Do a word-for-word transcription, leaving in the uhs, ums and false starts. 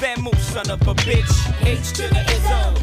then move, son of a bitch. H to the Izzo.